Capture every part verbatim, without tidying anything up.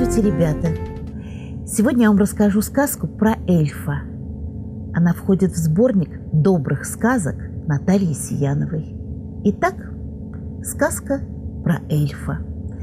Здравствуйте, ребята! Сегодня я вам расскажу сказку про эльфа. Она входит в сборник добрых сказок Натальи Сияновой. Итак, сказка про эльфа.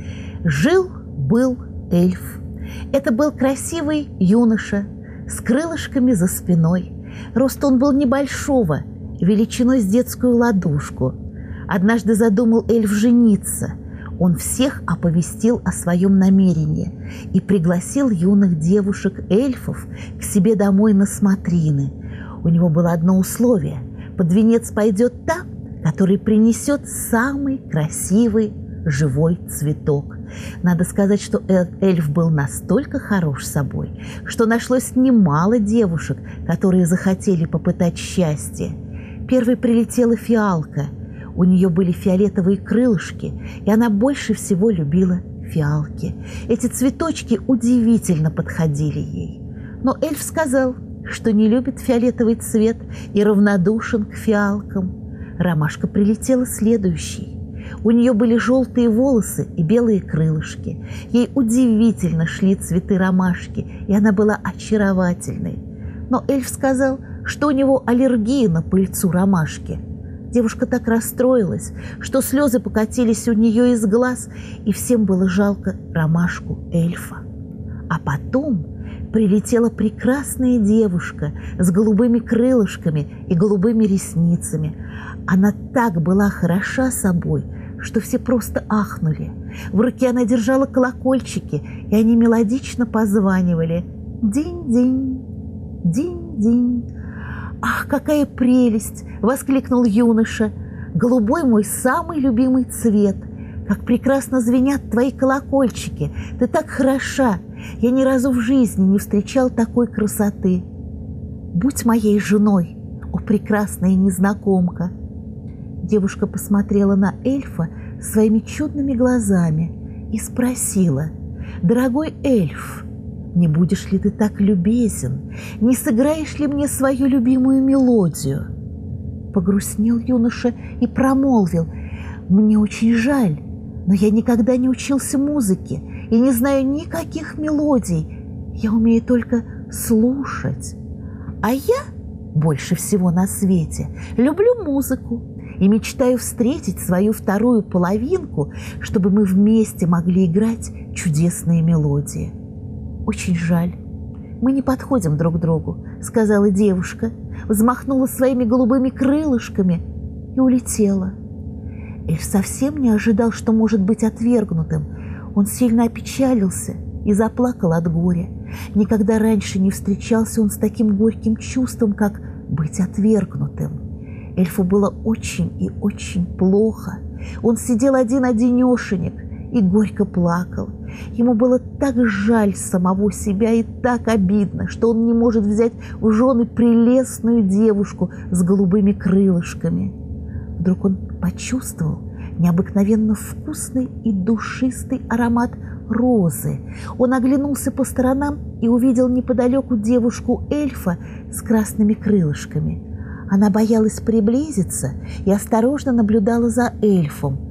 Жил-был эльф. Это был красивый юноша с крылышками за спиной. Рост он был небольшого, величиной с детскую ладошку. Однажды задумал эльф жениться. Он всех оповестил о своем намерении и пригласил юных девушек-эльфов к себе домой на смотрины. У него было одно условие – под венец пойдет та, который принесет самый красивый живой цветок. Надо сказать, что эльф был настолько хорош собой, что нашлось немало девушек, которые захотели попытать счастье. Первой прилетела фиалка. У нее были фиолетовые крылышки, и она больше всего любила фиалки. Эти цветочки удивительно подходили ей. Но эльф сказал, что не любит фиолетовый цвет и равнодушен к фиалкам. Ромашка прилетела следующей. У нее были желтые волосы и белые крылышки. Ей удивительно шли цветы ромашки, и она была очаровательной. Но эльф сказал, что у него аллергия на пыльцу ромашки. Девушка так расстроилась, что слезы покатились у нее из глаз, и всем было жалко ромашку эльфа. А потом прилетела прекрасная девушка с голубыми крылышками и голубыми ресницами. Она так была хороша собой, что все просто ахнули. В руке она держала колокольчики, и они мелодично позванивали. «Динь-динь, динь-динь». «Ах, какая прелесть!» – воскликнул юноша. «Голубой мой самый любимый цвет! Как прекрасно звенят твои колокольчики! Ты так хороша! Я ни разу в жизни не встречал такой красоты! Будь моей женой, о прекрасная незнакомка!» Девушка посмотрела на эльфа своими чудными глазами и спросила: «Дорогой эльф, не будешь ли ты так любезен? Не сыграешь ли мне свою любимую мелодию?» Погрустнел юноша и промолвил: «Мне очень жаль, но я никогда не учился музыке и не знаю никаких мелодий. Я умею только слушать. А я больше всего на свете люблю музыку и мечтаю встретить свою вторую половинку, чтобы мы вместе могли играть чудесные мелодии». «Очень жаль, мы не подходим друг другу», — сказала девушка, взмахнула своими голубыми крылышками и улетела. Эльф совсем не ожидал, что может быть отвергнутым. Он сильно опечалился и заплакал от горя. Никогда раньше не встречался он с таким горьким чувством, как быть отвергнутым. Эльфу было очень и очень плохо. Он сидел один-одинешенек и горько плакал. Ему было так жаль самого себя и так обидно, что он не может взять в жены прелестную девушку с голубыми крылышками. Вдруг он почувствовал необыкновенно вкусный и душистый аромат розы. Он оглянулся по сторонам и увидел неподалеку девушку-эльфа с красными крылышками. Она боялась приблизиться и осторожно наблюдала за эльфом.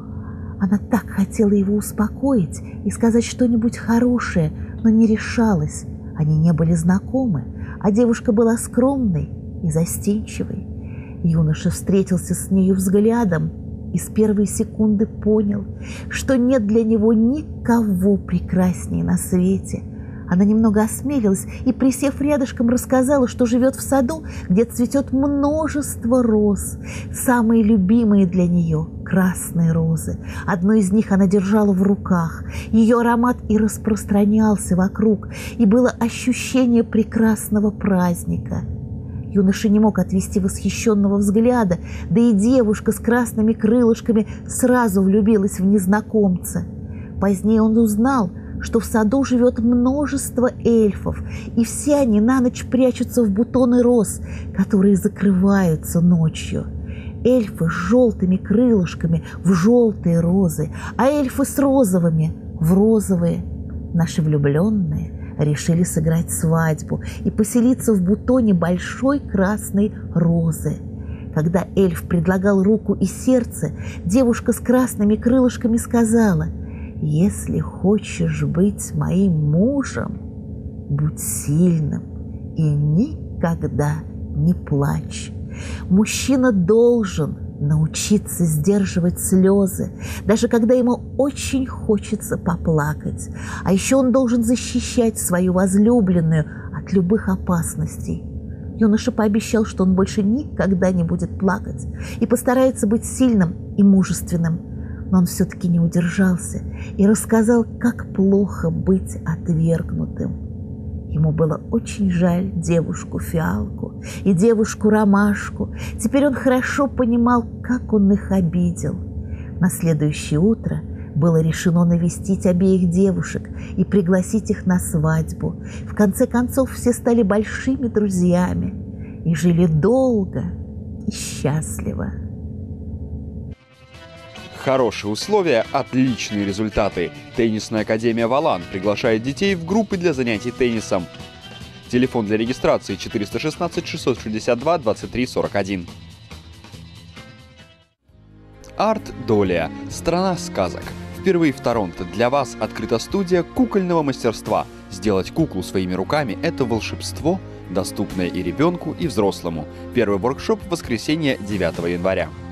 Она так хотела его успокоить и сказать что-нибудь хорошее, но не решалась. Они не были знакомы, а девушка была скромной и застенчивой. Юноша встретился с нею взглядом и с первой секунды понял, что нет для него никого прекраснее на свете. Она немного осмелилась и, присев рядышком, рассказала, что живет в саду, где цветет множество роз. Самые любимые для нее – красные розы. Одну из них она держала в руках. Ее аромат и распространялся вокруг, и было ощущение прекрасного праздника. Юноша не мог отвести восхищенного взгляда, да и девушка с красными крылышками сразу влюбилась в незнакомца. Позднее он узнал, что в саду живет множество эльфов, и все они на ночь прячутся в бутоны роз, которые закрываются ночью. Эльфы с желтыми крылышками в желтые розы, а эльфы с розовыми в розовые. Наши влюбленные решили сыграть свадьбу и поселиться в бутоне большой красной розы. Когда эльф предлагал руку и сердце, девушка с красными крылышками сказала: Если хочешь быть моим мужем, будь сильным и никогда не плачь. Мужчина должен научиться сдерживать слезы, даже когда ему очень хочется поплакать. А еще он должен защищать свою возлюбленную от любых опасностей. Юноша пообещал, что он больше никогда не будет плакать и постарается быть сильным и мужественным. Но он все-таки не удержался и рассказал, как плохо быть отвергнутым. Ему было очень жаль девушку-фиалку и девушку-ромашку. Теперь он хорошо понимал, как он их обидел. На следующее утро было решено навестить обеих девушек и пригласить их на свадьбу. В конце концов, все стали большими друзьями и жили долго и счастливо. Хорошие условия, отличные результаты. Теннисная академия «Валан» приглашает детей в группы для занятий теннисом. Телефон для регистрации четыреста шестнадцать шестьсот шестьдесят два двадцать три сорок один. Арт Долия. Страна сказок. Впервые в Торонто для вас открыта студия кукольного мастерства. Сделать куклу своими руками – это волшебство, доступное и ребенку, и взрослому. Первый воркшоп в воскресенье девятого января.